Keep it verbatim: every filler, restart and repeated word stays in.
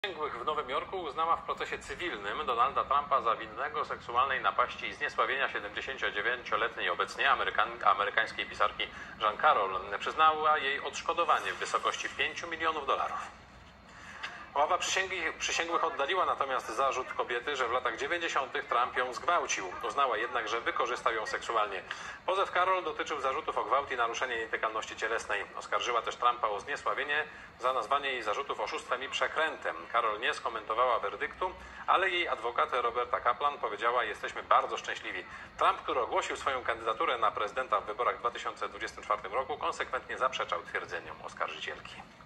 Przysięgłych w Nowym Jorku uznała w procesie cywilnym Donalda Trumpa za winnego seksualnej napaści i zniesławienia siedemdziesięciodziewięcioletniej obecnie amerykan, amerykańskiej pisarki Jean Carroll. Przyznała jej odszkodowanie w wysokości pięciu milionów dolarów. Ława przysięgłych oddaliła natomiast zarzut kobiety, że w latach dziewięćdziesiątych Trump ją zgwałcił. Uznała jednak, że wykorzystał ją seksualnie. Pozew Carroll dotyczył zarzutów o gwałt i naruszenie nietykalności cielesnej. Oskarżyła też Trumpa o zniesławienie za nazwanie jej zarzutów oszustwem i przekrętem. Carroll nie skomentowała werdyktu, ale jej adwokat Roberta Kaplan powiedziała: jesteśmy bardzo szczęśliwi. Trump, który ogłosił swoją kandydaturę na prezydenta w wyborach w dwa tysiące dwudziestym czwartym roku, konsekwentnie zaprzeczał twierdzeniom oskarżycielki.